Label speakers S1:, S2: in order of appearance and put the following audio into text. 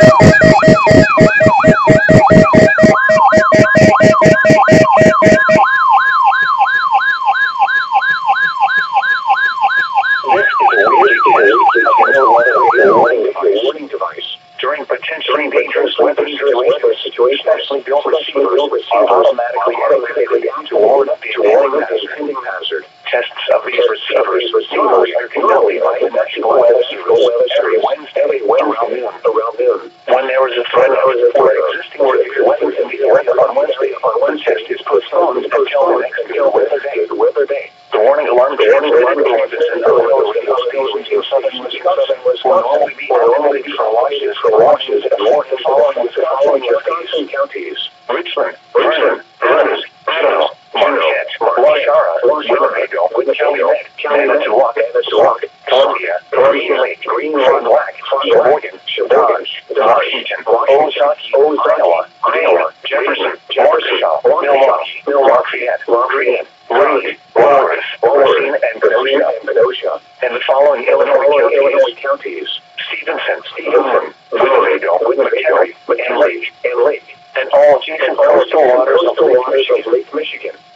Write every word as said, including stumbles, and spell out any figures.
S1: warning device. During potentially dangerous weather situations, specially built receivers are automatically activated to warn of the impending hazard. Tests of these receivers normally are conducted by the National Weather Service every Wednesday around noon. When there is a threat for existing weather conditions on Wednesday, the test is postponed until the next weather day. The warning alarm transmitted to Madison and other stations in southern Wisconsin will normally be normally be for watches for watches and warning the following Wisconsin counties: Richland, Vernon, Burns, Juneau, Marquette, Waushara, Winnebago, Manitowoc, Columbia, Green Lake, Fond du Lac, Sheboygan, Dodge, Washington, Ozaukee, Iowa, Iowa, Jefferson, Warsaw, Milwaukee, Lafayette, Lafayette, Reed, Lawrence, Racine, and Kenosha. And the following Illinois counties: Stevenson, Stevenson, Winnebago, McHenry, and Lake, and Lake, and all adjacent coastal waters of Lake Michigan.